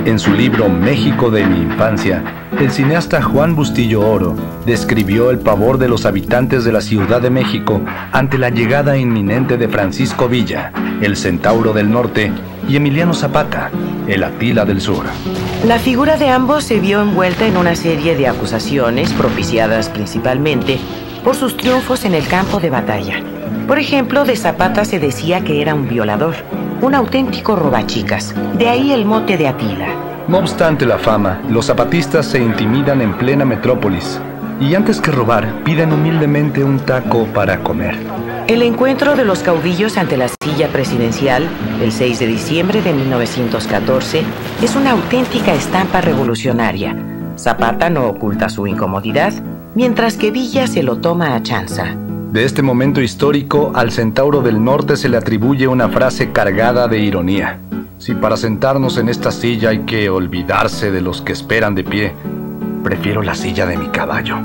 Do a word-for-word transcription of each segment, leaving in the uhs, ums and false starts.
En su libro México de mi infancia, el cineasta Juan Bustillo Oro describió el pavor de los habitantes de la Ciudad de México ante la llegada inminente de Francisco Villa, el Centauro del Norte, y Emiliano Zapata, el Atila del Sur. La figura de ambos se vio envuelta en una serie de acusaciones propiciadas principalmente por sus triunfos en el campo de batalla. Por ejemplo, de Zapata se decía que era un violador, un auténtico robachicas, de ahí el mote de Atila. No obstante la fama, los zapatistas se intimidan en plena metrópolis y antes que robar, piden humildemente un taco para comer. El encuentro de los caudillos ante la silla presidencial, el seis de diciembre de mil novecientos catorce, es una auténtica estampa revolucionaria. Zapata no oculta su incomodidad, mientras que Villa se lo toma a chanza. De este momento histórico, al Centauro del Norte se le atribuye una frase cargada de ironía. Si para sentarnos en esta silla hay que olvidarse de los que esperan de pie, prefiero la silla de mi caballo.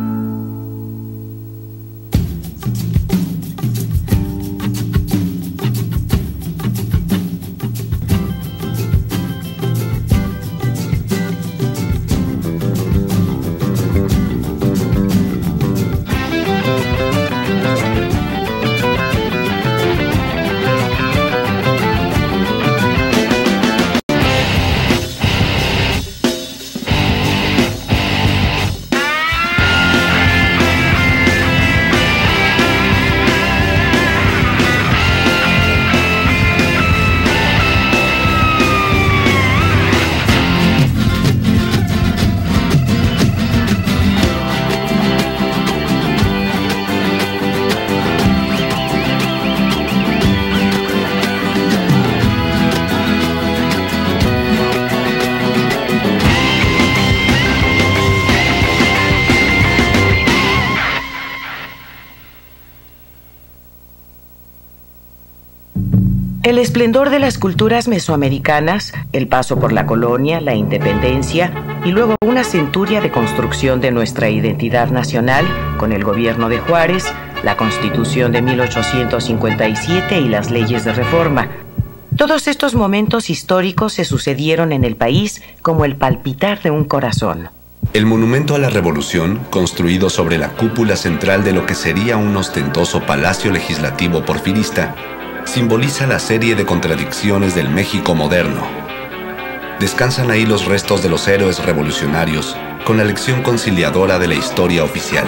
El esplendor de las culturas mesoamericanas, el paso por la colonia, la independencia y luego una centuria de construcción de nuestra identidad nacional con el gobierno de Juárez, la Constitución de mil ochocientos cincuenta y siete y las leyes de reforma. Todos estos momentos históricos se sucedieron en el país como el palpitar de un corazón. El monumento a la Revolución, construido sobre la cúpula central de lo que sería un ostentoso palacio legislativo porfirista, simboliza la serie de contradicciones del México moderno. Descansan ahí los restos de los héroes revolucionarios con la lección conciliadora de la historia oficial.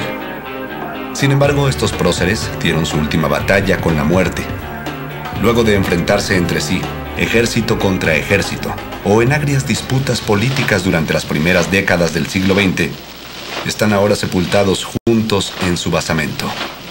Sin embargo, estos próceres dieron su última batalla con la muerte. Luego de enfrentarse entre sí, ejército contra ejército, o en agrias disputas políticas durante las primeras décadas del siglo veinte, están ahora sepultados juntos en su basamento.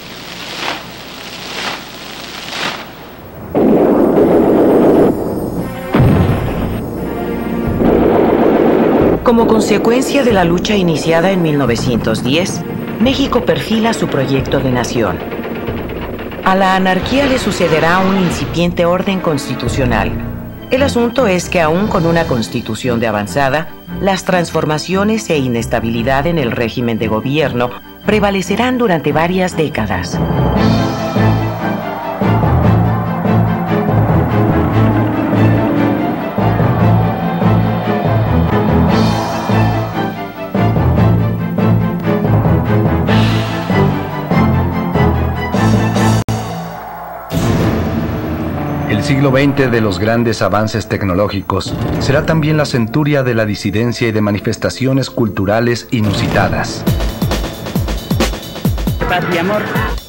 Como consecuencia de la lucha iniciada en mil novecientos diez, México perfila su proyecto de nación. A la anarquía le sucederá un incipiente orden constitucional. El asunto es que aún con una constitución de avanzada, las transformaciones e inestabilidad en el régimen de gobierno prevalecerán durante varias décadas. El siglo veinte de los grandes avances tecnológicos será también la centuria de la disidencia y de manifestaciones culturales inusitadas. Paz y amor.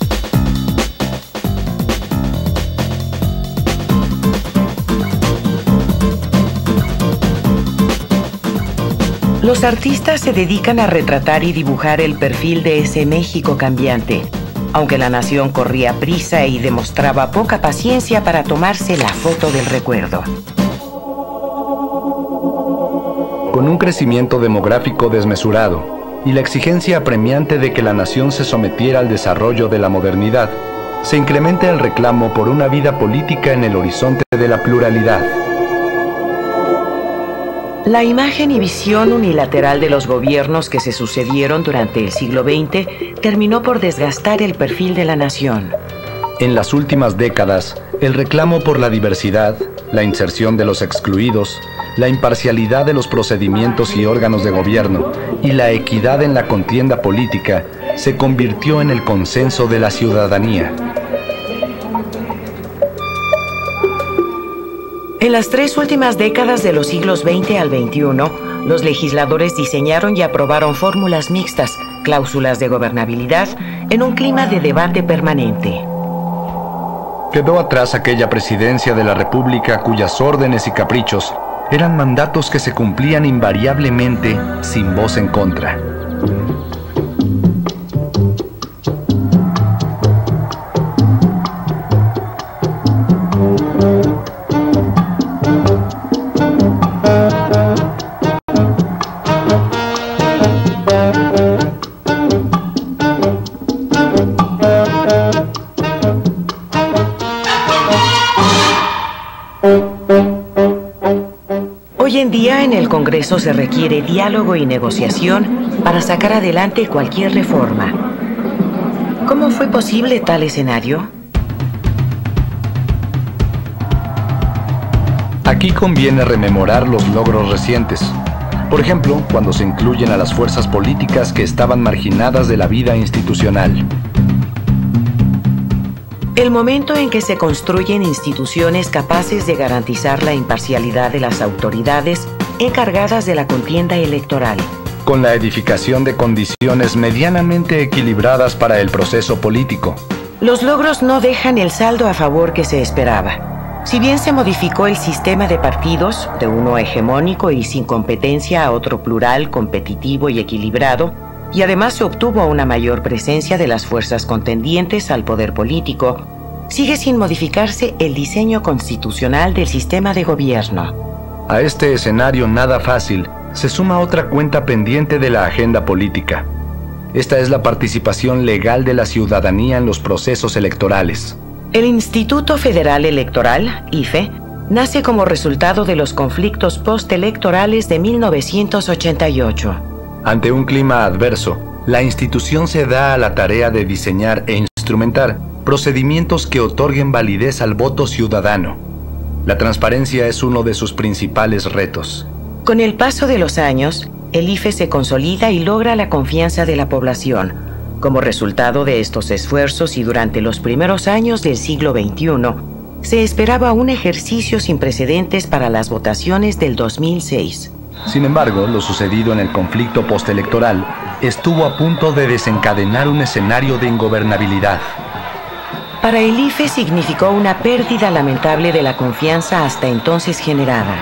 Los artistas se dedican a retratar y dibujar el perfil de ese México cambiante, aunque la nación corría prisa y demostraba poca paciencia para tomarse la foto del recuerdo. Con un crecimiento demográfico desmesurado y la exigencia apremiante de que la nación se sometiera al desarrollo de la modernidad, se incrementa el reclamo por una vida política en el horizonte de la pluralidad. La imagen y visión unilateral de los gobiernos que se sucedieron durante el siglo veinte terminó por desgastar el perfil de la nación. En las últimas décadas, el reclamo por la diversidad, la inserción de los excluidos, la imparcialidad de los procedimientos y órganos de gobierno y la equidad en la contienda política se convirtió en el consenso de la ciudadanía. En las tres últimas décadas de los siglos veinte al veintiuno, los legisladores diseñaron y aprobaron fórmulas mixtas, cláusulas de gobernabilidad, en un clima de debate permanente. Quedó atrás aquella presidencia de la República cuyas órdenes y caprichos eran mandatos que se cumplían invariablemente sin voz en contra. Hoy en día en el Congreso se requiere diálogo y negociación para sacar adelante cualquier reforma. ¿Cómo fue posible tal escenario? Aquí conviene rememorar los logros recientes. Por ejemplo, cuando se incluyen a las fuerzas políticas que estaban marginadas de la vida institucional. El momento en que se construyen instituciones capaces de garantizar la imparcialidad de las autoridades encargadas de la contienda electoral. Con la edificación de condiciones medianamente equilibradas para el proceso político. Los logros no dejan el saldo a favor que se esperaba. Si bien se modificó el sistema de partidos, de uno hegemónico y sin competencia a otro plural, competitivo y equilibrado, y además se obtuvo una mayor presencia de las fuerzas contendientes al poder político, sigue sin modificarse el diseño constitucional del sistema de gobierno. A este escenario nada fácil se suma otra cuenta pendiente de la agenda política. Esta es la participación legal de la ciudadanía en los procesos electorales. El Instituto Federal Electoral, I F E, nace como resultado de los conflictos postelectorales de mil novecientos ochenta y ocho. Ante un clima adverso, la institución se da a la tarea de diseñar e instrumentar procedimientos que otorguen validez al voto ciudadano. La transparencia es uno de sus principales retos. Con el paso de los años, el I F E se consolida y logra la confianza de la población. Como resultado de estos esfuerzos y durante los primeros años del siglo veintiuno, se esperaba un ejercicio sin precedentes para las votaciones del dos mil seis. Sin embargo, lo sucedido en el conflicto postelectoral estuvo a punto de desencadenar un escenario de ingobernabilidad. Para el I F E significó una pérdida lamentable de la confianza hasta entonces generada.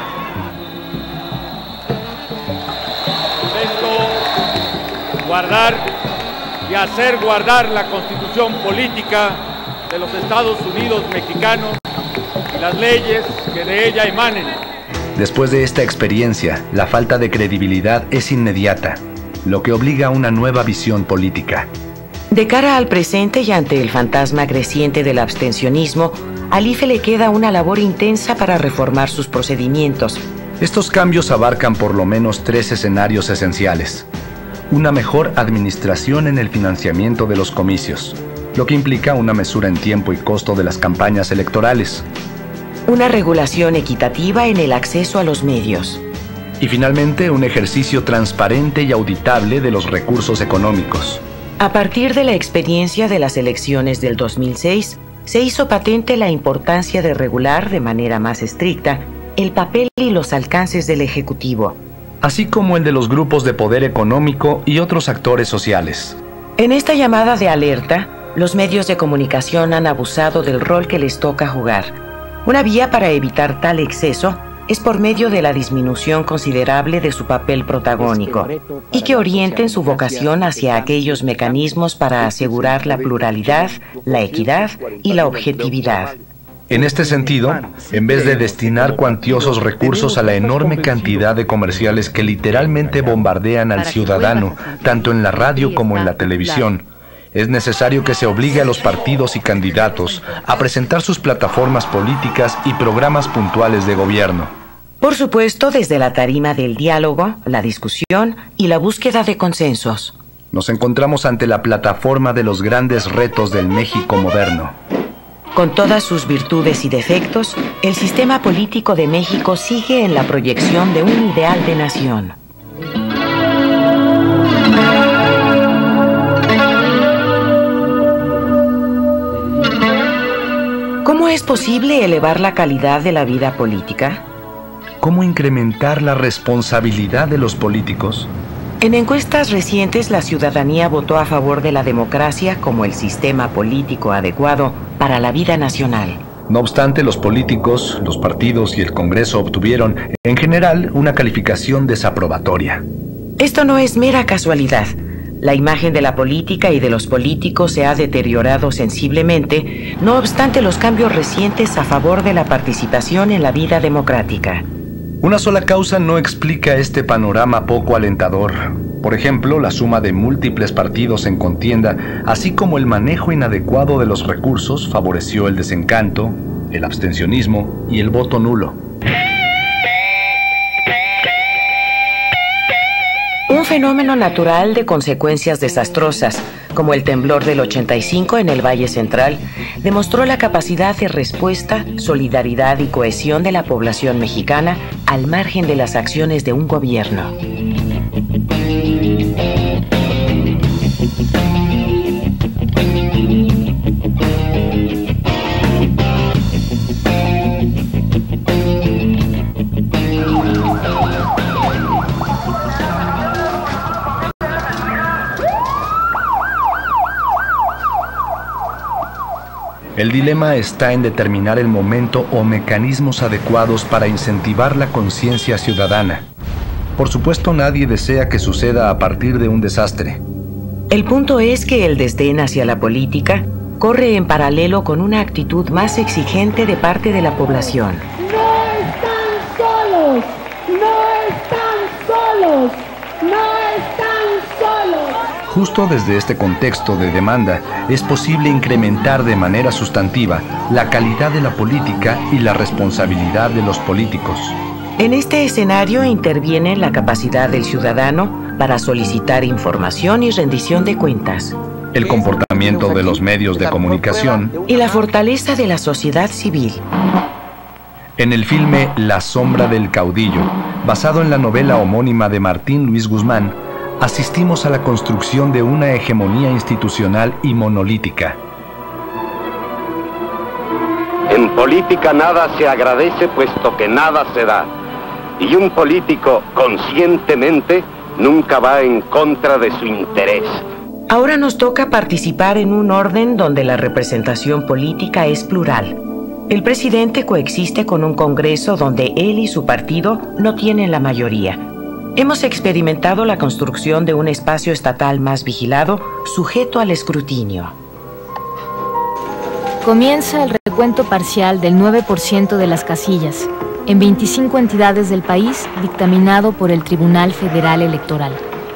Esto, guardar y hacer guardar la Constitución política de los Estados Unidos mexicanos y las leyes que de ella emanen. Después de esta experiencia, la falta de credibilidad es inmediata, lo que obliga a una nueva visión política. De cara al presente y ante el fantasma creciente del abstencionismo, al I F E le queda una labor intensa para reformar sus procedimientos. Estos cambios abarcan por lo menos tres escenarios esenciales. Una mejor administración en el financiamiento de los comicios, lo que implica una mesura en tiempo y costo de las campañas electorales. Una regulación equitativa en el acceso a los medios. Y finalmente, un ejercicio transparente y auditable de los recursos económicos. A partir de la experiencia de las elecciones del dos mil seis, se hizo patente la importancia de regular de manera más estricta el papel y los alcances del Ejecutivo, así como el de los grupos de poder económico y otros actores sociales. En esta llamada de alerta, los medios de comunicación han abusado del rol que les toca jugar. Una vía para evitar tal exceso es por medio de la disminución considerable de su papel protagónico y que orienten su vocación hacia aquellos mecanismos para asegurar la pluralidad, la equidad y la objetividad. En este sentido, en vez de destinar cuantiosos recursos a la enorme cantidad de comerciales que literalmente bombardean al ciudadano, tanto en la radio como en la televisión, es necesario que se obligue a los partidos y candidatos a presentar sus plataformas políticas y programas puntuales de gobierno. Por supuesto, desde la tarima del diálogo, la discusión y la búsqueda de consensos. Nos encontramos ante la plataforma de los grandes retos del México moderno. Con todas sus virtudes y defectos, el sistema político de México sigue en la proyección de un ideal de nación. ¿Cómo es posible elevar la calidad de la vida política? ¿Cómo incrementar la responsabilidad de los políticos? En encuestas recientes, la ciudadanía votó a favor de la democracia como el sistema político adecuado para la vida nacional. No obstante, los políticos, los partidos y el Congreso obtuvieron, en general, una calificación desaprobatoria. Esto no es mera casualidad. La imagen de la política y de los políticos se ha deteriorado sensiblemente, no obstante los cambios recientes a favor de la participación en la vida democrática. Una sola causa no explica este panorama poco alentador. Por ejemplo, la suma de múltiples partidos en contienda, así como el manejo inadecuado de los recursos, favoreció el desencanto, el abstencionismo y el voto nulo. Un fenómeno natural de consecuencias desastrosas, como el temblor del ochenta y cinco en el Valle Central, demostró la capacidad de respuesta, solidaridad y cohesión de la población mexicana al margen de las acciones de un gobierno. El dilema está en determinar el momento o mecanismos adecuados para incentivar la conciencia ciudadana. Por supuesto, nadie desea que suceda a partir de un desastre. El punto es que el desdén hacia la política corre en paralelo con una actitud más exigente de parte de la población. ¡No están solos! ¡No están solos! ¡No están solos! Justo desde este contexto de demanda, es posible incrementar de manera sustantiva la calidad de la política y la responsabilidad de los políticos. En este escenario interviene la capacidad del ciudadano para solicitar información y rendición de cuentas, el comportamiento de los medios de comunicación y la fortaleza de la sociedad civil. En el filme La sombra del caudillo, basado en la novela homónima de Martín Luis Guzmán, asistimos a la construcción de una hegemonía institucional y monolítica. En política nada se agradece puesto que nada se da. Y un político conscientemente nunca va en contra de su interés. Ahora nos toca participar en un orden donde la representación política es plural. El presidente coexiste con un Congreso donde él y su partido no tienen la mayoría. Hemos experimentado la construcción de un espacio estatal más vigilado, sujeto al escrutinio. Comienza el recuento parcial del nueve por ciento de las casillas, en veinticinco entidades del país, dictaminado por el Tribunal Federal Electoral.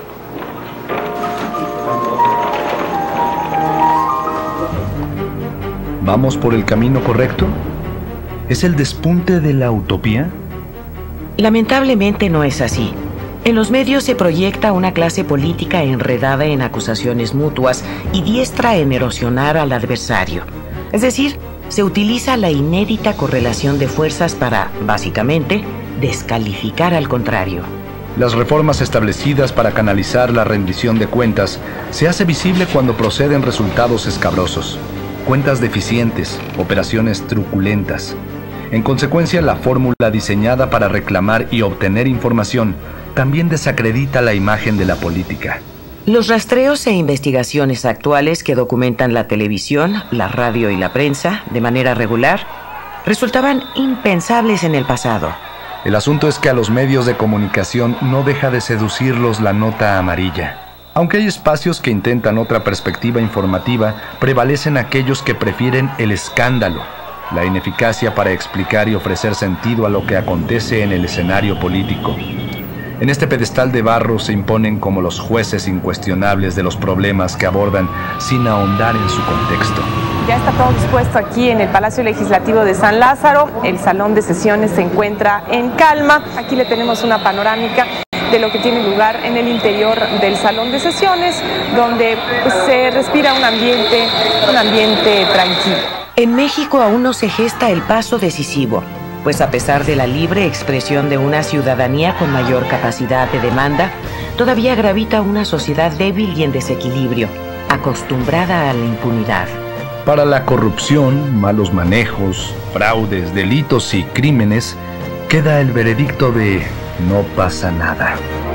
¿Vamos por el camino correcto? ¿Es el despunte de la utopía? Lamentablemente no es así. En los medios se proyecta una clase política enredada en acusaciones mutuas y diestra en erosionar al adversario. Es decir, se utiliza la inédita correlación de fuerzas para, básicamente, descalificar al contrario. Las reformas establecidas para canalizar la rendición de cuentas se hace visible cuando proceden resultados escabrosos, cuentas deficientes, operaciones truculentas. En consecuencia, la fórmula diseñada para reclamar y obtener información también desacredita la imagen de la política. Los rastreos e investigaciones actuales que documentan la televisión, la radio y la prensa de manera regular resultaban impensables en el pasado. El asunto es que a los medios de comunicación no deja de seducirlos la nota amarilla. Aunque hay espacios que intentan otra perspectiva informativa, prevalecen aquellos que prefieren el escándalo, la ineficacia para explicar y ofrecer sentido a lo que acontece en el escenario político. En este pedestal de barro se imponen como los jueces incuestionables de los problemas que abordan sin ahondar en su contexto. Ya está todo dispuesto aquí en el Palacio Legislativo de San Lázaro. El salón de sesiones se encuentra en calma. Aquí le tenemos una panorámica de lo que tiene lugar en el interior del salón de sesiones, donde pues, se respira un ambiente, un ambiente tranquilo. En México aún no se gesta el paso decisivo, pues a pesar de la libre expresión de una ciudadanía con mayor capacidad de demanda, todavía gravita una sociedad débil y en desequilibrio, acostumbrada a la impunidad. Para la corrupción, malos manejos, fraudes, delitos y crímenes, queda el veredicto de no pasa nada.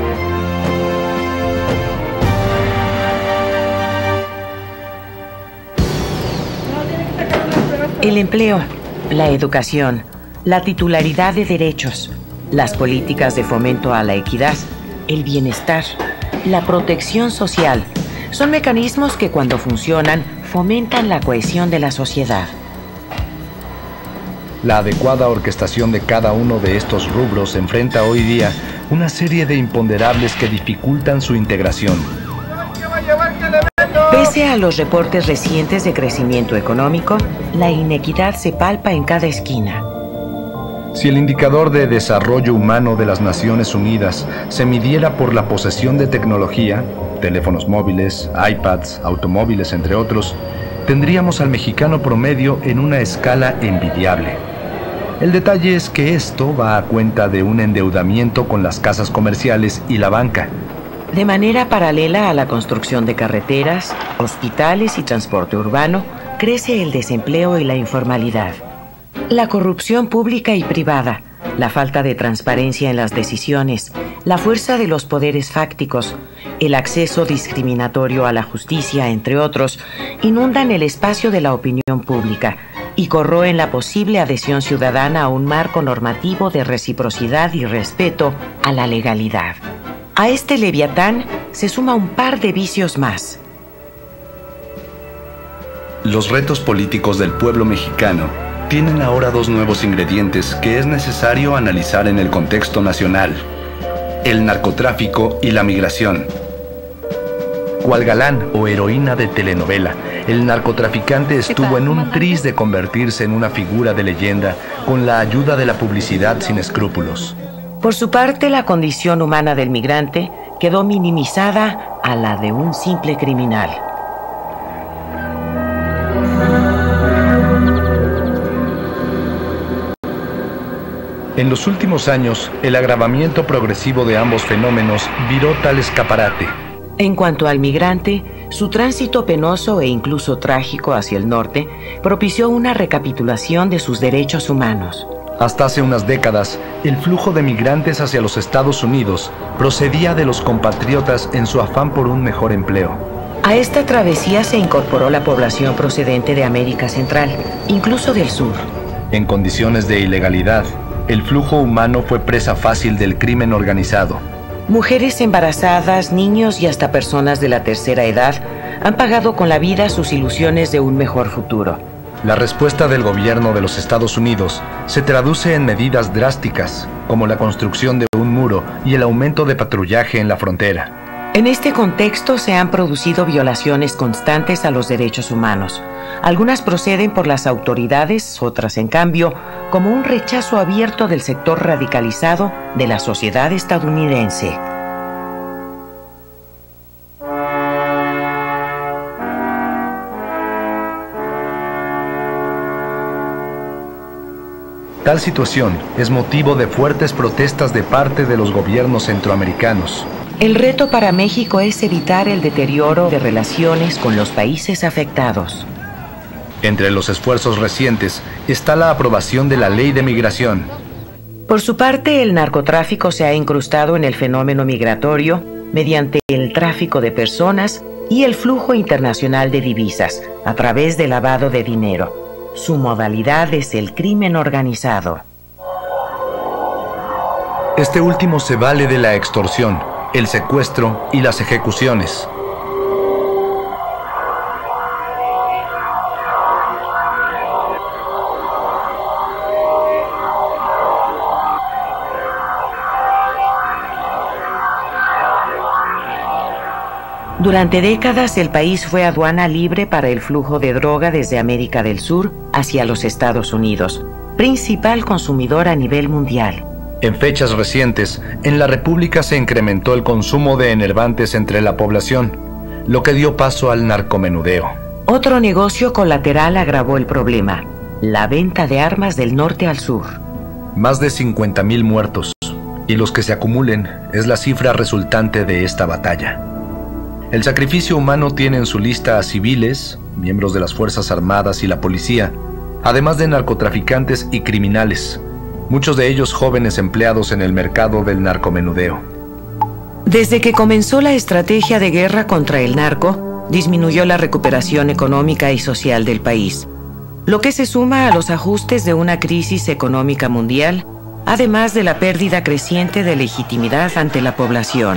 El empleo, la educación, la titularidad de derechos, las políticas de fomento a la equidad, el bienestar, la protección social, son mecanismos que cuando funcionan fomentan la cohesión de la sociedad. La adecuada orquestación de cada uno de estos rubros enfrenta hoy día una serie de imponderables que dificultan su integración. Pese a los reportes recientes de crecimiento económico, la inequidad se palpa en cada esquina. Si el indicador de desarrollo humano de las Naciones Unidas se midiera por la posesión de tecnología, teléfonos móviles, iPads, automóviles, entre otros, tendríamos al mexicano promedio en una escala envidiable. El detalle es que esto va a cuenta de un endeudamiento con las casas comerciales y la banca. De manera paralela a la construcción de carreteras, hospitales y transporte urbano, crece el desempleo y la informalidad. La corrupción pública y privada, la falta de transparencia en las decisiones, la fuerza de los poderes fácticos, el acceso discriminatorio a la justicia, entre otros, inundan el espacio de la opinión pública y corroen la posible adhesión ciudadana a un marco normativo de reciprocidad y respeto a la legalidad. A este leviatán se suma un par de vicios más. Los retos políticos del pueblo mexicano tienen ahora dos nuevos ingredientes que es necesario analizar en el contexto nacional: el narcotráfico y la migración. Cual galán o heroína de telenovela, el narcotraficante estuvo en un tris de convertirse en una figura de leyenda con la ayuda de la publicidad sin escrúpulos. Por su parte, la condición humana del migrante quedó minimizada a la de un simple criminal. En los últimos años, el agravamiento progresivo de ambos fenómenos viró tal escaparate. En cuanto al migrante, su tránsito penoso e incluso trágico hacia el norte propició una recapitulación de sus derechos humanos. Hasta hace unas décadas, el flujo de migrantes hacia los Estados Unidos procedía de los compatriotas en su afán por un mejor empleo. A esta travesía se incorporó la población procedente de América Central, incluso del sur. En condiciones de ilegalidad, el flujo humano fue presa fácil del crimen organizado. Mujeres embarazadas, niños y hasta personas de la tercera edad han pagado con la vida sus ilusiones de un mejor futuro. La respuesta del gobierno de los Estados Unidos se traduce en medidas drásticas, como la construcción de un muro y el aumento de patrullaje en la frontera. En este contexto se han producido violaciones constantes a los derechos humanos. Algunas proceden por las autoridades, otras, en cambio, como un rechazo abierto del sector radicalizado de la sociedad estadounidense. Tal situación es motivo de fuertes protestas de parte de los gobiernos centroamericanos. El reto para México es evitar el deterioro de relaciones con los países afectados. Entre los esfuerzos recientes está la aprobación de la Ley de Migración. Por su parte, el narcotráfico se ha incrustado en el fenómeno migratorio mediante el tráfico de personas y el flujo internacional de divisas a través del lavado de dinero. Su modalidad es el crimen organizado. Este último se vale de la extorsión, el secuestro y las ejecuciones. Durante décadas, el país fue aduana libre para el flujo de droga desde América del Sur hacia los Estados Unidos, principal consumidor a nivel mundial. En fechas recientes, en la República se incrementó el consumo de enervantes entre la población, lo que dio paso al narcomenudeo. Otro negocio colateral agravó el problema: la venta de armas del norte al sur. Más de cincuenta mil muertos, y los que se acumulen es la cifra resultante de esta batalla. El sacrificio humano tiene en su lista a civiles, miembros de las Fuerzas Armadas y la policía, además de narcotraficantes y criminales, muchos de ellos jóvenes empleados en el mercado del narcomenudeo. Desde que comenzó la estrategia de guerra contra el narco, disminuyó la recuperación económica y social del país, lo que se suma a los ajustes de una crisis económica mundial, además de la pérdida creciente de legitimidad ante la población.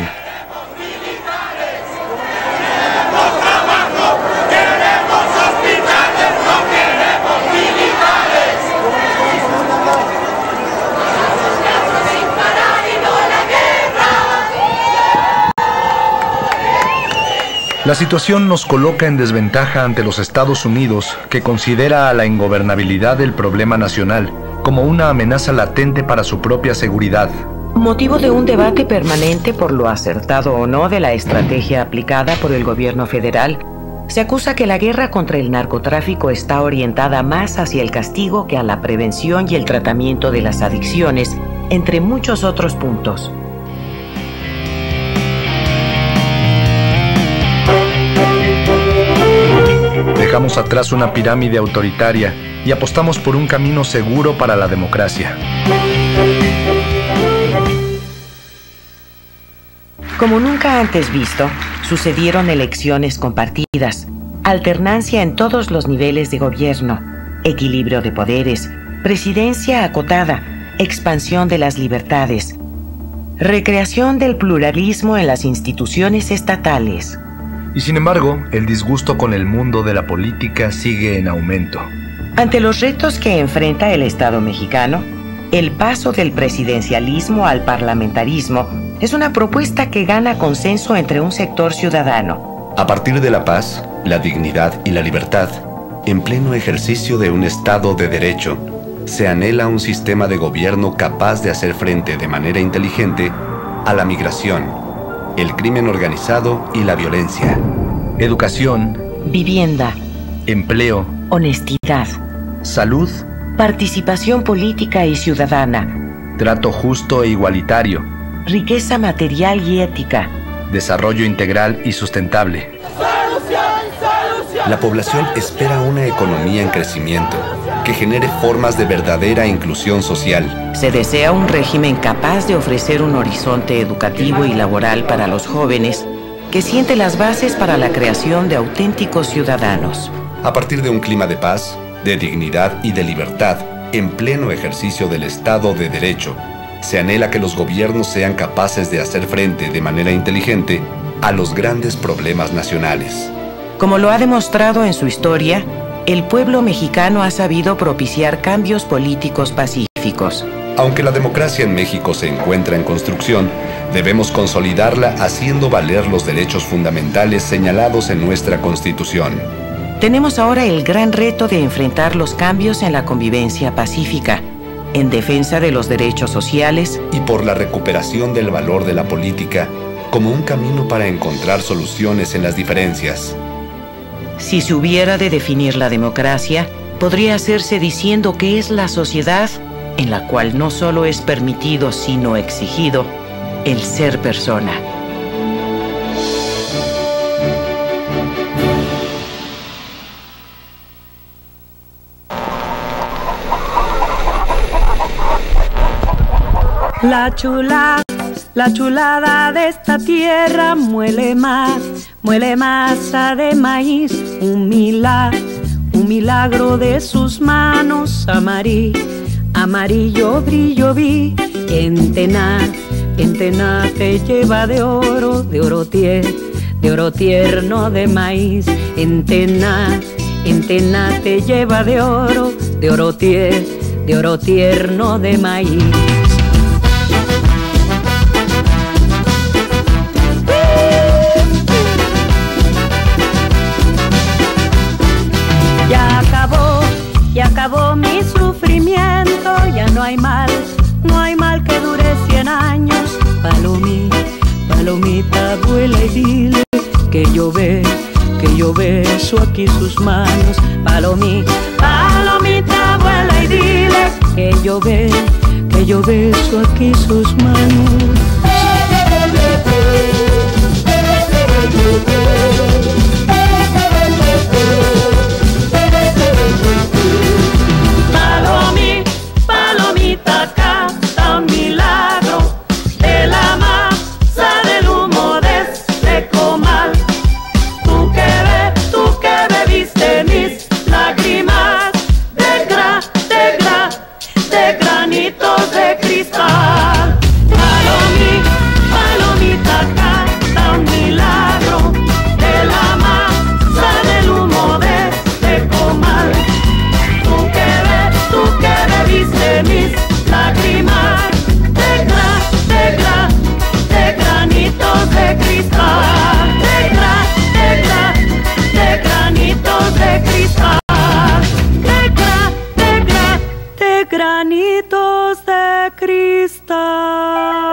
La situación nos coloca en desventaja ante los Estados Unidos, que considera a la ingobernabilidad del problema nacional como una amenaza latente para su propia seguridad. Motivo de un debate permanente por lo acertado o no de la estrategia aplicada por el gobierno federal, se acusa que la guerra contra el narcotráfico está orientada más hacia el castigo que a la prevención y el tratamiento de las adicciones, entre muchos otros puntos. Dejamos atrás una pirámide autoritaria y apostamos por un camino seguro para la democracia. Como nunca antes visto, sucedieron elecciones compartidas, alternancia en todos los niveles de gobierno, equilibrio de poderes, presidencia acotada, expansión de las libertades, recreación del pluralismo en las instituciones estatales. Y sin embargo, el disgusto con el mundo de la política sigue en aumento. Ante los retos que enfrenta el Estado mexicano, el paso del presidencialismo al parlamentarismo es una propuesta que gana consenso entre un sector ciudadano. A partir de la paz, la dignidad y la libertad, en pleno ejercicio de un Estado de Derecho, se anhela un sistema de gobierno capaz de hacer frente de manera inteligente a la migración, el crimen organizado y la violencia. Educación, vivienda, empleo, honestidad, salud, participación política y ciudadana, trato justo e igualitario, riqueza material y ética, desarrollo integral y sustentable. La población espera una economía en crecimiento que genere formas de verdadera inclusión social. Se desea un régimen capaz de ofrecer un horizonte educativo y laboral para los jóvenes, que siente las bases para la creación de auténticos ciudadanos. A partir de un clima de paz, de dignidad y de libertad, en pleno ejercicio del Estado de Derecho, se anhela que los gobiernos sean capaces de hacer frente de manera inteligente a los grandes problemas nacionales. Como lo ha demostrado en su historia, el pueblo mexicano ha sabido propiciar cambios políticos pacíficos. Aunque la democracia en México se encuentra en construcción, debemos consolidarla haciendo valer los derechos fundamentales señalados en nuestra Constitución. Tenemos ahora el gran reto de enfrentar los cambios en la convivencia pacífica, en defensa de los derechos sociales y por la recuperación del valor de la política como un camino para encontrar soluciones en las diferencias. Si se hubiera de definir la democracia, podría hacerse diciendo que es la sociedad en la cual no solo es permitido, sino exigido, el ser persona. La chula, la chulada de esta tierra muele más, muele masa de maíz, un milagro, un milagro de sus manos, amarillo, amarillo brillo vi, en Tena, en Tena te lleva de oro, de oro tierno, de oro tierno de maíz, en Tena, en Tena te lleva de oro, de oro tierno, de oro tierno de maíz. Ya acabó, ya acabó mi sufrimiento, ya no hay mal, no hay mal que dure cien años. Palomita, palomita, vuela y dile que yo ve, que yo ve beso aquí sus manos. Palomita, palomita, vuela y dile que yo ve, que yo beso aquí sus manos. Palomi, palomita, canta un milagro de la masa del humo de este comal. Tú que ves, tú que bebiste mis lágrimas de gra, de gra, de granitos de cristal. Palomi, palomita, canta un milagro de la masa del humo de este comal. Tú que ves, tú que bebiste mis lágrimas de gra, de gra, de granitos de cristal. De gra, de gra, de granitos de cristal. De gra, de gra, de granitos de cristal.